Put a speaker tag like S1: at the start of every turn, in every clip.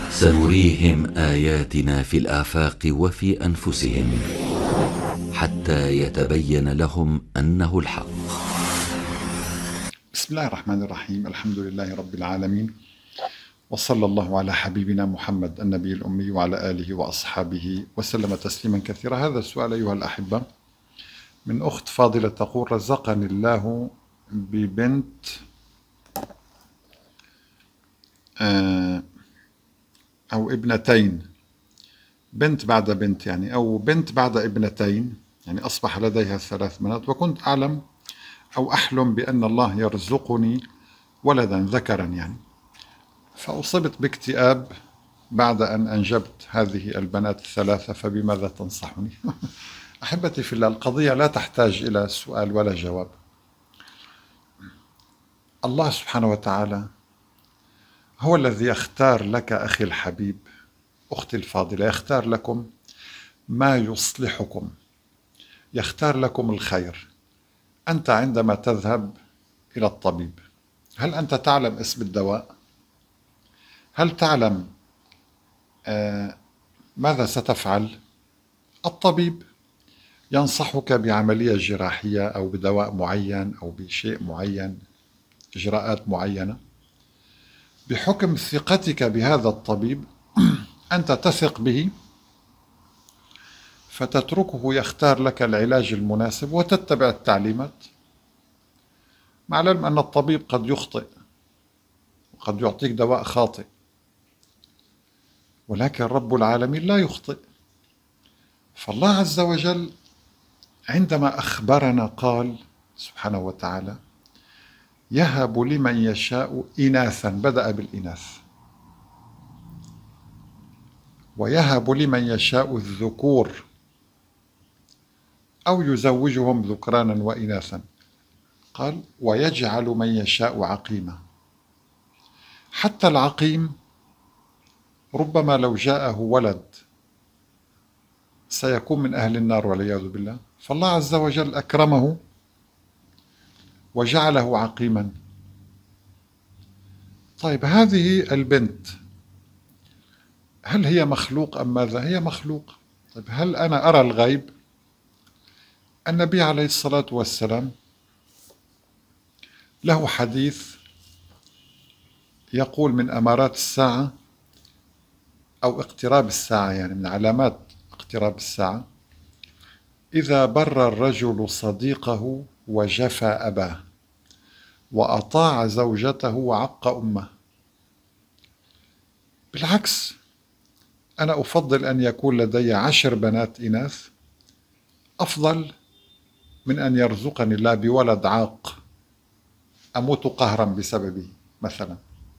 S1: سنريهم آياتنا في الآفاق وفي أنفسهم حتى يتبين لهم أنه الحق.
S2: بسم الله الرحمن الرحيم. الحمد لله رب العالمين، وصلى الله على حبيبنا محمد النبي الأمي وعلى آله وأصحابه وسلم تسليما كثيرا. هذا السؤال أيها الأحبة من أخت فاضلة تقول: رزقني الله ببنت أو ابنتين، بنت بعد بنت يعني، أو بنت بعد ابنتين، يعني أصبح لديها 3 بنات، وكنت أعلم أو أحلم بأن الله يرزقني ولدا ذكرا يعني، فأصبت باكتئاب بعد أن أنجبت هذه البنات 3، فبماذا تنصحني؟ أحبتي في الله، القضية لا تحتاج إلى سؤال ولا جواب. الله سبحانه وتعالى هو الذي يختار لك أخي الحبيب، أختي الفاضلة، يختار لكم ما يصلحكم، يختار لكم الخير. أنت عندما تذهب إلى الطبيب، هل أنت تعلم اسم الدواء؟ هل تعلم ماذا ستفعل؟ الطبيب ينصحك بعملية جراحية أو بدواء معين أو بشيء معين، إجراءات معينة. بحكم ثقتك بهذا الطبيب أنت تثق به، فتتركه يختار لك العلاج المناسب وتتبع التعليمات، مع العلم أن الطبيب قد يخطئ وقد يعطيك دواء خاطئ، ولكن رب العالمين لا يخطئ. فالله عز وجل عندما أخبرنا قال سبحانه وتعالى: يهب لمن يشاء إناثا، بدأ بالإناث، ويهب لمن يشاء الذكور أو يزوجهم ذكرانا وإناثا، قال: ويجعل من يشاء عقيما. حتى العقيم ربما لو جاءه ولد سيكون من أهل النار والعياذ بالله، فالله عز وجل أكرمه وجعله عقيما. طيب، هذه البنت هل هي مخلوق أم ماذا؟ هي مخلوق. طيب، هل أنا أرى الغيب؟ النبي عليه الصلاة والسلام له حديث يقول: من أمارات الساعة أو اقتراب الساعة، يعني من علامات اقتراب الساعة، إذا بر الرجل صديقه وجفى أباه وأطاع زوجته وعق أمه. بالعكس، أنا أفضل أن يكون لدي 10 بنات إناث أفضل من أن يرزقني الله بولد عاق أموت قهرا بسببه مثلا.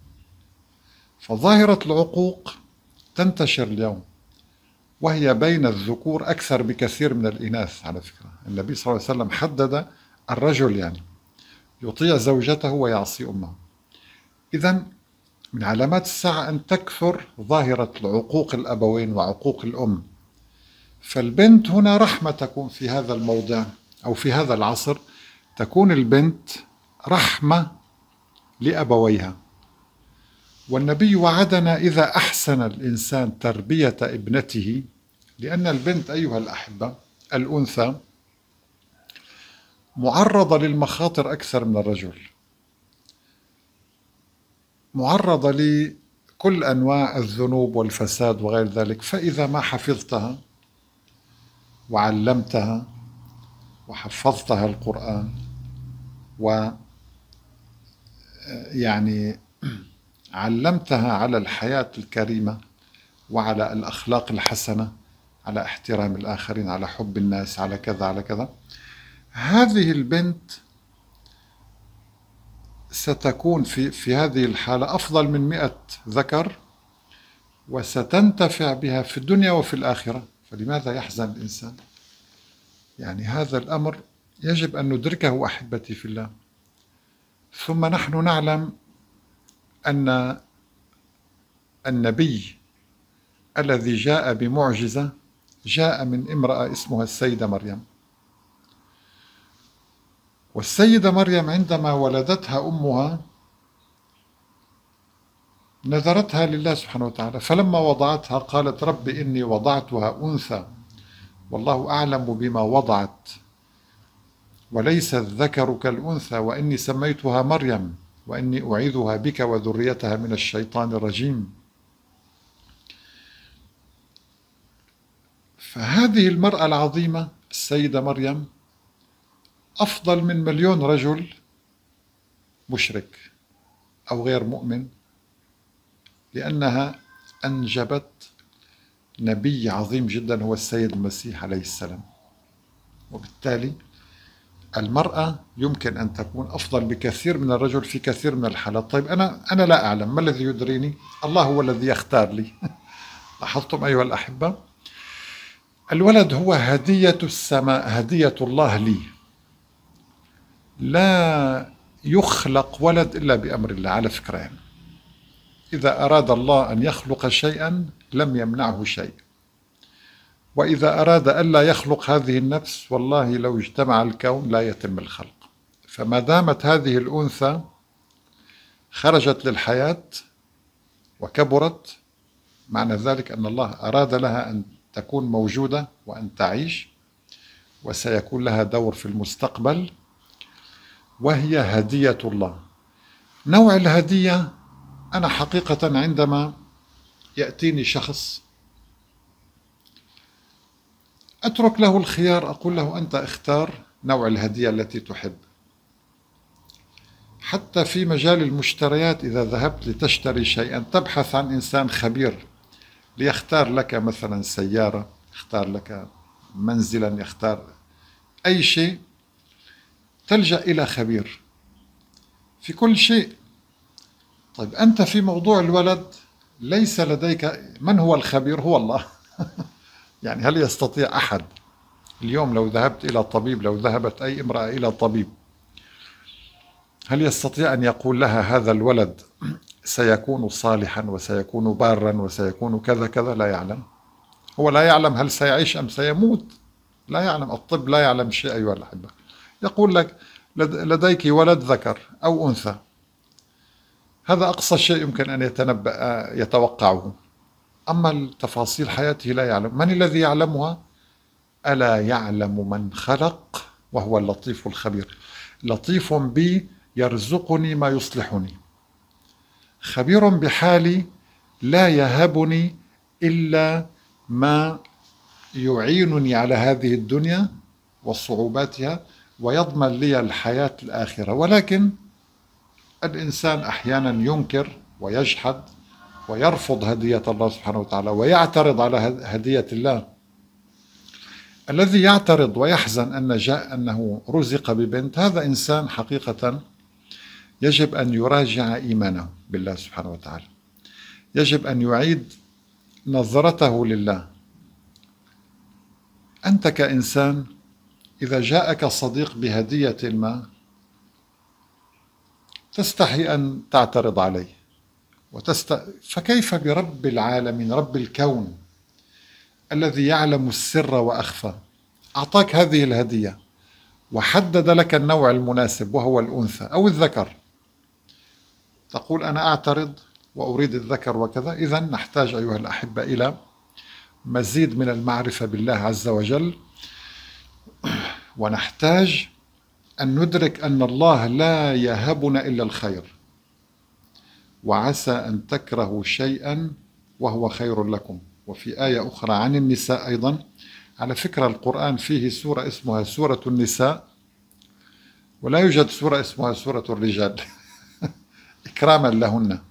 S2: فظاهرة العقوق تنتشر اليوم، وهي بين الذكور أكثر بكثير من الإناث. على فكرة النبي صلى الله عليه وسلم حدد الرجل يعني يطيع زوجته ويعصي أمه. إذن من علامات الساعة أن تكثر ظاهرة العقوق الأبوين وعقوق الأم. فالبنت هنا رحمة تكون في هذا الموضع، أو في هذا العصر تكون البنت رحمة لأبويها. والنبي وعدنا إذا أحسن الإنسان تربية ابنته، لأن البنت أيها الأحبة الأنثى معرضة للمخاطر أكثر من الرجل، معرضة لكل أنواع الذنوب والفساد وغير ذلك. فإذا ما حفظتها وعلمتها وحفظتها القرآن ويعني علمتها على الحياة الكريمة وعلى الأخلاق الحسنة، على احترام الآخرين، على حب الناس، على كذا على كذا، هذه البنت ستكون في هذه الحالة أفضل من 100 ذكر، وستنتفع بها في الدنيا وفي الآخرة. فلماذا يحزن الإنسان؟ يعني هذا الأمر يجب أن ندركه أحبتي في الله. ثم نحن نعلم أن النبي الذي جاء بمعجزة جاء من امرأة اسمها السيدة مريم. والسيدة مريم عندما ولدتها أمها نذرتها لله سبحانه وتعالى، فلما وضعتها قالت رب إني وضعتها أنثى والله أعلم بما وضعت وليس الذكر كالأنثى وإني سميتها مريم وإني أعيذها بك وذريتها من الشيطان الرجيم. فهذه المرأة العظيمة السيدة مريم أفضل من مليون رجل مشرك أو غير مؤمن، لأنها أنجبت نبي عظيم جدا هو السيد المسيح عليه السلام. وبالتالي المرأة يمكن أن تكون أفضل بكثير من الرجل في كثير من الحالات. طيب أنا لا أعلم، ما الذي يدريني؟ الله هو الذي يختار لي. لاحظتم أيها الأحبة؟ الولد هو هدية السماء، هدية الله لي. لا يخلق ولد إلا بأمر الله على فكرة يعني. إذا أراد الله أن يخلق شيئا لم يمنعه شيء، وإذا أراد ألا يخلق هذه النفس والله لو اجتمع الكون لا يتم الخلق. فما دامت هذه الأنثى خرجت للحياة وكبرت، معنى ذلك أن الله أراد لها أن تكون موجودة وأن تعيش، وسيكون لها دور في المستقبل، وهي هدية الله. نوع الهدية، أنا حقيقة عندما يأتيني شخص أترك له الخيار، أقول له أنت اختار نوع الهدية التي تحب. حتى في مجال المشتريات إذا ذهبت لتشتري شيئا تبحث عن إنسان خبير ليختار لك مثلا سيارة، يختار لك منزلا، يختار أي شيء، تلجأ إلى خبير في كل شيء. طيب أنت في موضوع الولد ليس لديك من هو الخبير؟ هو الله. يعني هل يستطيع أحد اليوم لو ذهبت إلى طبيب، لو ذهبت أي امرأة إلى طبيب، هل يستطيع أن يقول لها هذا الولد سيكون صالحا وسيكون بارا وسيكون كذا كذا؟ لا يعلم. هو لا يعلم هل سيعيش أم سيموت، لا يعلم. الطب لا يعلم شيء أيها الأحبة. يقول لك لديك ولد ذكر أو أنثى، هذا أقصى شيء يمكن أن يتوقعه. أما التفاصيل حياته لا يعلم. من الذي يعلمها؟ ألا يعلم من خلق وهو اللطيف الخبير. لطيف بي يرزقني ما يصلحني، خبير بحالي لا يهبني إلا ما يعينني على هذه الدنيا وصعوباتها ويضمن لي الحياة الآخرة. ولكن الإنسان أحيانا ينكر ويجحد ويرفض هدية الله سبحانه وتعالى ويعترض على هدية الله. الذي يعترض ويحزن أنه رزق ببنت، هذا إنسان حقيقة يجب أن يراجع إيمانه بالله سبحانه وتعالى، يجب أن يعيد نظرته لله. أنت كإنسان إذا جاءك صديق بهدية ما تستحي أن تعترض عليه فكيف برب العالمين، رب الكون الذي يعلم السر وأخفى، أعطاك هذه الهدية وحدد لك النوع المناسب وهو الأنثى أو الذكر، تقول أنا أعترض وأريد الذكر وكذا؟ إذن نحتاج أيها الأحبة إلى مزيد من المعرفة بالله عز وجل، ونحتاج أن ندرك أن الله لا يهبنا إلا الخير، وعسى أن تكرهوا شيئا وهو خير لكم. وفي آية أخرى عن النساء أيضا، على فكرة القرآن فيه سورة اسمها سورة النساء ولا يوجد سورة اسمها سورة الرجال إكراما لهن.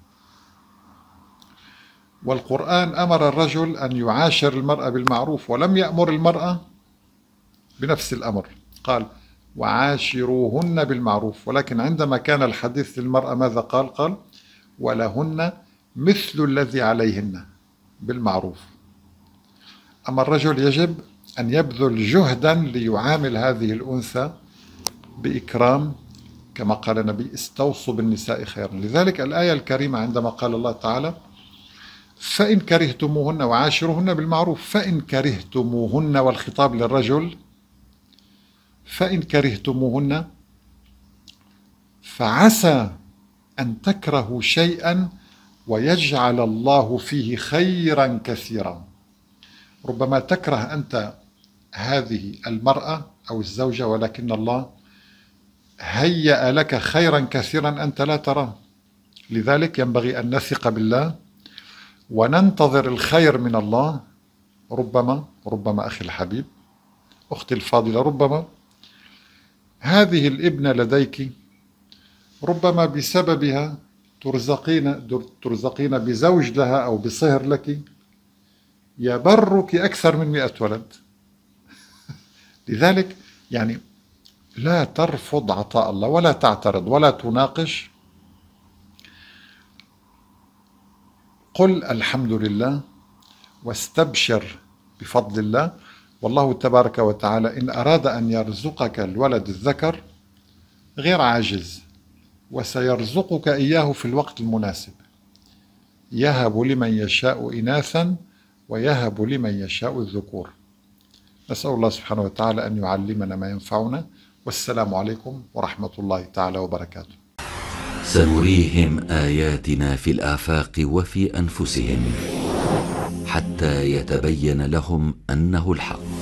S2: والقرآن أمر الرجل أن يعاشر المرأة بالمعروف ولم يأمر المرأة بنفس الأمر، قال وعاشروهن بالمعروف. ولكن عندما كان الحديث للمرأة ماذا قال؟ قال ولهن مثل الذي عليهن بالمعروف. أما الرجل يجب أن يبذل جهدا ليعامل هذه الأنثى بإكرام، كما قال النبي استوصوا بالنساء خيرا. لذلك الآية الكريمة عندما قال الله تعالى فإن كرهتموهن وعاشروهن بالمعروف، فإن كرهتموهن، والخطاب للرجل، فإن كرهتموهن فعسى أن تكرهوا شيئا ويجعل الله فيه خيرا كثيرا. ربما تكره أنت هذه المرأة أو الزوجة، ولكن الله هيأ لك خيرا كثيرا أنت لا تراه. لذلك ينبغي أن نثق بالله وننتظر الخير من الله. ربما أخي الحبيب، أختي الفاضلة، ربما هذه الابنة لديك ربما بسببها ترزقين بزوج لها أو بصهر لك يبرك أكثر من 100 ولد. لذلك يعني لا ترفض عطاء الله ولا تعترض ولا تناقش. قل الحمد لله واستبشر بفضل الله. والله تبارك وتعالى إن أراد أن يرزقك الولد الذكر غير عاجز، وسيرزقك إياه في الوقت المناسب. يهب لمن يشاء إناثا ويهب لمن يشاء الذكور. نسأل الله سبحانه وتعالى أن يعلمنا ما ينفعنا. والسلام عليكم ورحمة الله تعالى وبركاته.
S1: سنريهم آياتنا في الآفاق وفي أنفسهم حتى يتبين لهم أنه الحق.